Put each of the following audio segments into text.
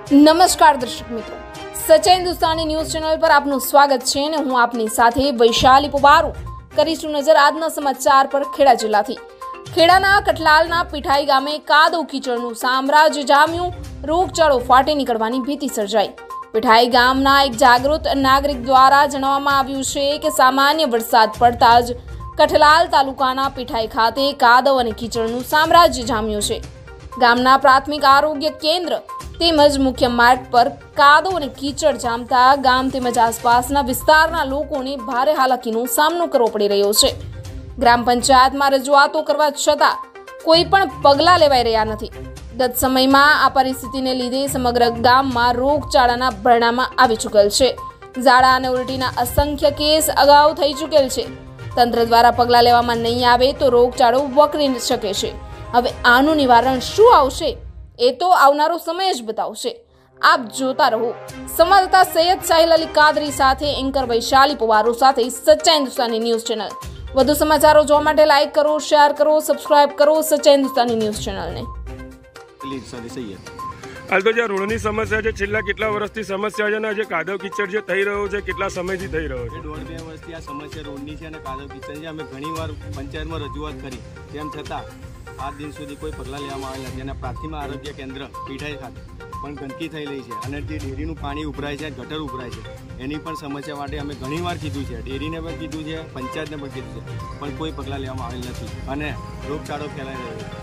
નમસ્કાર દર્શક મિત્રો, સચ્ચાઈ હિન્દુસ્તાની ન્યૂઝ ચેનલ પર આપનું સ્વાગત છે અને હું આપની સાથે વૈશાલી પુબારુ કરીશું નજર આજના સમાચાર પર। ખેડા જિલ્લાથી ખેડાના કઠલાલના પીઠાઈ ગામે કાદવ કીચડનું સામ્રાજ્ય જામ્યું, રોગચાળો ફાટી નીકળવાની ભીતિ સર્જાઈ। પીઠાઈ ગામના એક જાગૃત નાગરિક દ્વારા જણાવવામાં આવ્યું છે કે સામાન્ય વરસાદ પડતા જ કઠલાલ તાલુકાના પીઠાઈ ખાતે કાદવ અને કીચડનું સામ્રાજ્ય જામ્યું છે। ગામના પ્રાથમિક આરોગ્ય કેન્દ્ર તેમજ મુખ્ય માર્ગ પર કાદવ અને કીચડ જામતા ગામ તેમજ આસપાસના વિસ્તારના લોકોને ભારે હાલાકીનો સામનો કરવો પડી રહ્યો છે। ગ્રામ પંચાયતમાં રજૂઆતો કરવા છતાં કોઈ પણ પગલાં લેવાઈ રહ્યા નથી। ગત સમયમાં આ પરિસ્થિતિને લીધે સમગ્ર ગામમાં રોગચાળાના ભરણામાં આવી ચૂકેલ છે। ઝાડા અને ઉલટીના અસંખ્ય કેસ અગાઉ થઈ ચૂકેલ છે। તંત્ર દ્વારા પગલાં લેવામાં નહીં આવે તો રોગચાળો વકરી શકે છે। હવે આનું નિવારણ શું આવશે એ તો આવનારો સમય જ બતાવશે। આપ જોતા રહો સંવાદદાતા સૈયદ સાહિલ અલી કાદરી સાથે એન્કર વૈશાલી પુબારુ સાથે સચ્ચાઈ હિન્દુસ્તાની ન્યૂઝ ચેનલ। વધુ સમાચારો જોવા માટે લાઈક કરો, શેર કરો, સબસ્ક્રાઇબ કરો સચ્ચાઈ હિન્દુસ્તાની ન્યૂઝ ચેનલને। હાલ તો જે રોડની સમસ્યા છે, છેલ્લા કેટલા વર્ષથી સમસ્યા છે અને જે કાદવ કીચડ જે થઈ રહ્યો છે કેટલા સમયથી થઈ રહ્યો છે? 1.5 વર્ષથી આ સમસ્યા રોડની છે અને કાદવ કીચડ છે। અમે ઘણીવાર પંચાયતમાં રજૂઆત કરી, તેમ છતાં આજ દિન સુધી કોઈ પગલાં લેવામાં આવેલ નથી। અને પ્રાથમિક આરોગ્ય કેન્દ્ર પીઠાઈ ખાતે પણ ગંદકી થઈ રહી છે અને જે ડેરીનું પાણી ઉભરાય છે, ગટર ઉભરાય છે, એની પણ સમસ્યા માટે અમે ઘણીવાર કીધું છે, ડેરીને પણ કીધું છે, પંચાયતને પણ કીધું છે, પણ કોઈ પગલાં લેવામાં આવેલ નથી અને રોગચાળો ફેલાઈ રહ્યો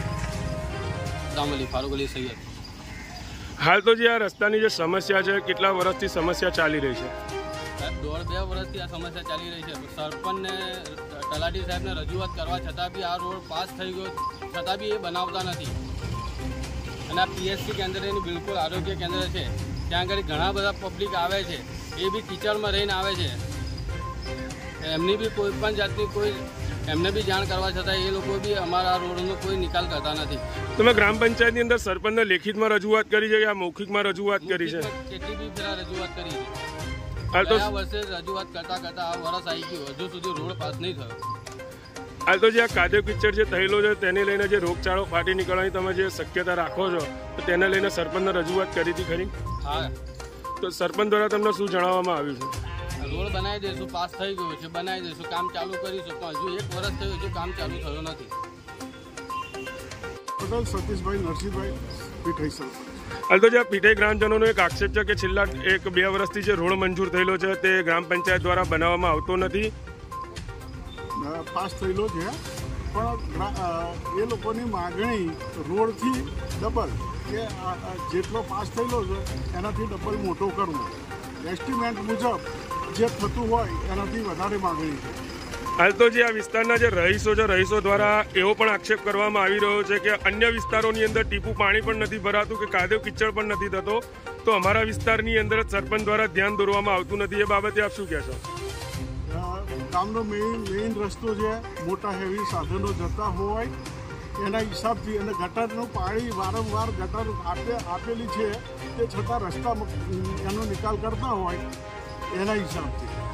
છે। ફારૂક અલી સૈયદ। હાલ તો જે આ રસ્તાની જે સમસ્યા છે કેટલા વર્ષથી સમસ્યા ચાલી રહી છે? 1.5 વર્ષથી આ સમસ્યા ચાલી રહી છે। સરપંચને તલાટી સાહેબને રજૂઆત કરવા છતાં બી આ રોડ પાસ થઈ ગયો છતાં બી એ બનાવતા નથી। અને આ પીએચસી કેન્દ્ર એનું બિલકુલ આરોગ્ય કેન્દ્ર છે, ત્યાં આગળ ઘણા બધા પબ્લિક આવે છે, એ બી કિચડમાં રહીને આવે છે। એમની બી કોઈ પણ જાતની કોઈ એમને બી જાણ કરવા છતાં એ લોકો બી અમારા રોડનો કોઈ નિકાલ કરતા નથી। તમે ગ્રામ પંચાયતની અંદર સરપંચને લેખિતમાં રજૂઆત કરી છે કે આ મૌખિકમાં રજૂઆત કરી છે? કેટલી બી ફેરા રજૂઆત કરી છે। હાલ તો આ વર્ષે રજૂઆત કરતા આ વર્ષ આવી ગયું, હજુ સુધી રોડ પાસ નહીં થયો। હાલ તો જે આ કાદવ કીચડ જે થયેલો છે તેને લઈને જે રોગચાળો ફાટી નીકળવાની તમે જે શક્યતા રાખો છો તો તેને લઈને સરપંચને રજૂઆત કરી હતી ખરી? હા, તો સરપંચ દ્વારા તમને શું જણાવવામાં આવ્યું છે? રોડ બનાવી દઈશું, પાસ થઈ ગયું છે, બનાવી દઈશું, કામ ચાલુ કરીશું, પણ હજુ 1 વર્ષ થયું, હજુ કામ ચાલુ થયું નથી। પટેલ સતીશભાઈ નરસિંહભાઈ પીઠાઈ સરપંચ। હાલ તો જે પીઠાઈ ગ્રામજનોનો એક આક્ષેપ છે કે છેલ્લા 1-2 વર્ષથી જે રોડ મંજૂર થયેલો છે તે ગ્રામ પંચાયત દ્વારા બનાવવામાં આવતો નથી। પાસ થયેલો છે પણ એ લોકોની માગણી રોડથી ડબલ કે જેટલો પાસ થયેલો છે એનાથી ડબલ મોટો કરવો, એસ્ટિમેટ મુજબ જે થતું હોય એનાથી વધારે માગણી છે। હાલ તો જે આ વિસ્તારના જે રહીશો છે, રહીશો દ્વારા એવો પણ આક્ષેપ કરવામાં આવી રહ્યો છે કે અન્ય વિસ્તારોની અંદર ટીપું પાણી પણ નથી ભરાતું કે કાદવ કીચડ પણ નથી થતો, તો અમારા વિસ્તારની અંદર સરપંચ દ્વારા ધ્યાન દોરવામાં આવતું નથી। એ બાબતે આપ શું કહેશો? ગામનો મેઇન રસ્તો છે, મોટા હેવી સાધનો જતા હોય એના હિસાબથી, અને ગટરનું પાણી વારંવાર ગટર આપેલી છે તે છતાં રસ્તા એનો નિકાલ કરતા હોય એના હિસાબથી